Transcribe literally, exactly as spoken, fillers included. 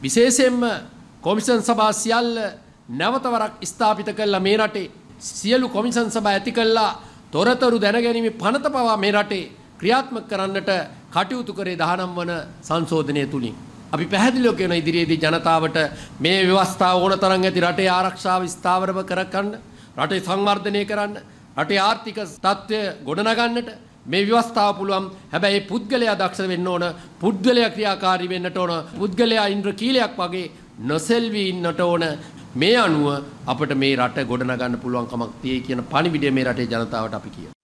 විශේෂයෙන්ම කොමිෂන් සභා සියල්ල නැවත වරක් ස්ථාපිත කළා මේ රටේ සියලු කොමිෂන් සභා ඇති කළා තොරතුරු දැනගැනීමේ පනත පවා මේ රටේ ක්‍රියාත්මක කරන්නට කටයුතු කරේ දහනව වන සංශෝධනය තුලින් අපි පැහැදිලිව කියන ඉදිරියේදී ජනතාවට මේ ව්‍යවස්ථාව ඕන තරම් ඇති රටේ ආරක්ෂාව ස්ථාවරව කරගන්න රටේ සංවර්ධනය කරන්න රටේ ආර්ථික තත්ත්වය ගොඩනගන්නට මේ ව්‍යවස්ථාව පුළුවන් හැබැයි පුද්ගලයා දක්ෂ වෙන්න ඕන පුද්ගලයා ක්‍රියාකාරී වෙන්නට ඕන පුද්ගලයා ඉන්ද්‍රකීලයක් වගේ නොසෙල්වි ඉන්නට ඕන මේ අනුව අපිට මේ රට ගොඩනගන්න පුළුවන් කමක් තියෙයි කියන පණිවිඩය මේ රටේ ජනතාවට අපි කියනවා